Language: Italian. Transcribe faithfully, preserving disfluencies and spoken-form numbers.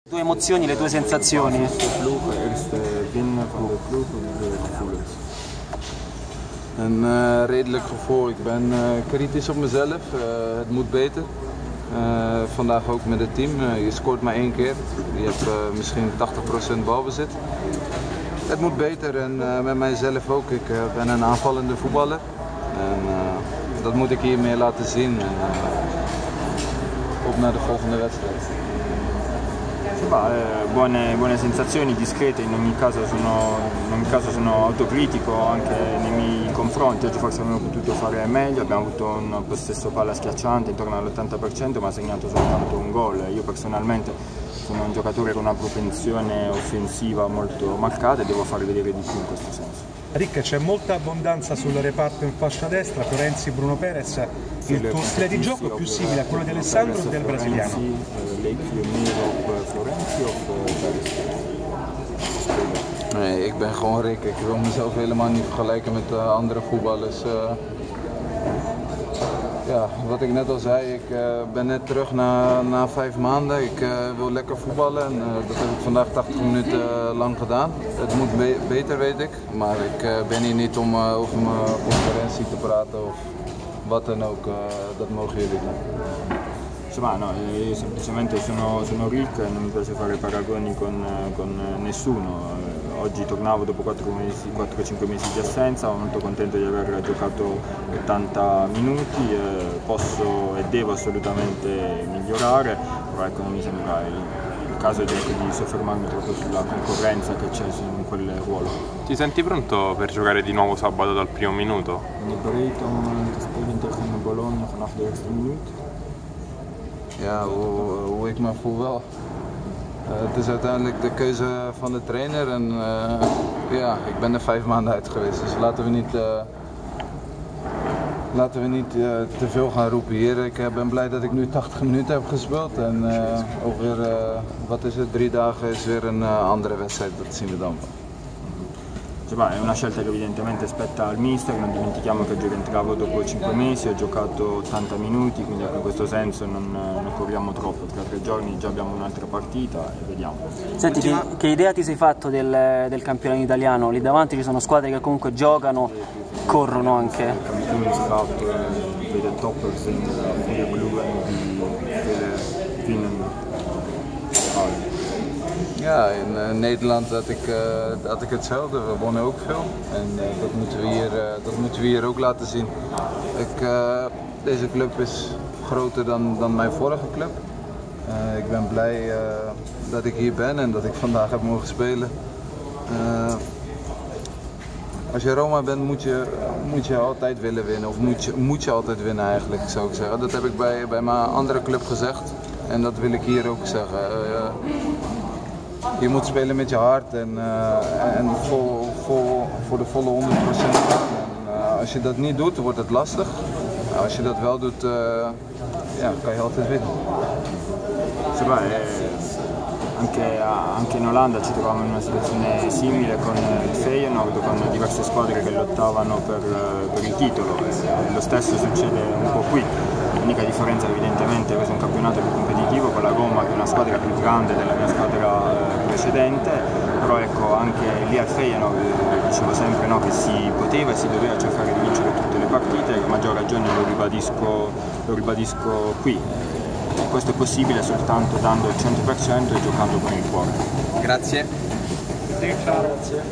Le tue emozioni, le tue sensazioni? Eerste winnen van de ploeg en de gevoelens. Een uh, redelijk gevoel. Ik ben uh, kritisch op mezelf. Uh, het moet beter. Uh, vandaag ook met het team. Uh, je scoort maar één keer. Je hebt uh, misschien tachtig procent balbezit. Het moet beter en uh, met mijzelf ook. Ik uh, ben een aanvallende voetballer. En uh, dat moet ik hier meer laten zien. En, uh, op naar de volgende wedstrijd. Bah, eh, buone, buone sensazioni, discrete, in ogni, caso sono, in ogni caso sono autocritico anche nei miei confronti. Oggi forse avremmo potuto fare meglio, abbiamo avuto un possesso palla schiacciante intorno all'ottanta per cento ma ha segnato soltanto un gol. Io personalmente sono un giocatore con una propensione offensiva molto marcata e devo fare vedere di più in questo senso. Rick, c'è molta abbondanza sul reparto in fascia destra, Florenzi, Bruno Perez. Il tuo stile di gioco è più simile a quello di Alessandro o del brasiliano? Nee, ik ben gewoon Rick. Ik wil mezelf helemaal niet vergelijken met uh, andere voetballers. Uh, ja, wat ik net al zei, ik uh, ben net terug na, na vijf maanden. Ik uh, wil lekker voetballen en uh, dat heb ik vandaag tachtig minuten uh, lang gedaan. Het moet be beter, weet ik, maar ik uh, ben hier niet om uh, over mijn conferentie te praten of wat dan ook. Uh, dat mogen jullie doen. Insomma, no, io semplicemente sono, sono Rick e non mi piace fare paragoni con, con nessuno. Oggi tornavo dopo quattro cinque mesi di assenza, sono molto contento di aver giocato ottanta minuti, eh, posso e devo assolutamente migliorare, però ecco, non mi sembra il, il caso di, di soffermarmi troppo sulla concorrenza che c'è in quel ruolo. Ti senti pronto per giocare di nuovo sabato dal primo minuto? Ben ik bereid om te spelen tegen Bologna vanaf de eerste minuut? Ja, hoe, hoe ik me voel wel. Uh, het is uiteindelijk de keuze van de trainer en uh, ja, ik ben er vijf maanden uit geweest. Dus laten we niet, uh, laten we niet uh, te veel gaan roepen hier. Ik uh, ben blij dat ik nu tachtig minuten heb gespeeld en uh, over uh, wat is het, drie dagen is weer een uh, andere wedstrijd, dat zien we dan. È una scelta che evidentemente spetta al mister, non dimentichiamo che io entravo dopo cinque mesi, ho giocato ottanta minuti, quindi in questo senso non, non corriamo troppo, tra tre giorni già abbiamo un'altra partita e vediamo. Senti, che, che idea ti sei fatto del, del campionato italiano? Lì davanti ci sono squadre che comunque giocano, corrono anche. Il kampioenschap bij de toppers in de goede cluben die willen winnen. Ja, in uh, Nederland had ik, uh, had ik hetzelfde, we wonnen ook veel en uh, dat, moeten we hier, uh, dat moeten we hier ook laten zien. Ik, uh, deze club is groter dan, dan mijn vorige club. Uh, ik ben blij uh, dat ik hier ben en dat ik vandaag heb mogen spelen. Uh, als je Roma bent moet je, moet je altijd willen winnen, of moet je, moet je altijd winnen eigenlijk, zou ik zeggen. Dat heb ik bij, bij mijn andere club gezegd en dat wil ik hier ook zeggen. Uh, Je moet spelen met je hart en, uh, en vol, vol, voor de volle honderd procent gaan. En, uh, als je dat niet doet, wordt het lastig. Uh, als je dat wel doet, uh, ja, kan je altijd winnen. Sì, beh, anche, anche in Olanda ci trovavamo in una situazione simile con il Feyenoord, con diverse squadre che lottavano per, per il titolo. E lo stesso succede un po' qui. L'unica differenza evidentemente è che questo è un campionato più competitivo con la Roma che è una squadra più grande della mia squadra precedente, però ecco anche lì al Feyenoord dicevo sempre no, che si poteva e si doveva cercare di vincere tutte le partite, a maggior ragione lo ribadisco, lo ribadisco qui. E questo è possibile soltanto dando il cento per cento e giocando con il cuore. Grazie. Grazie.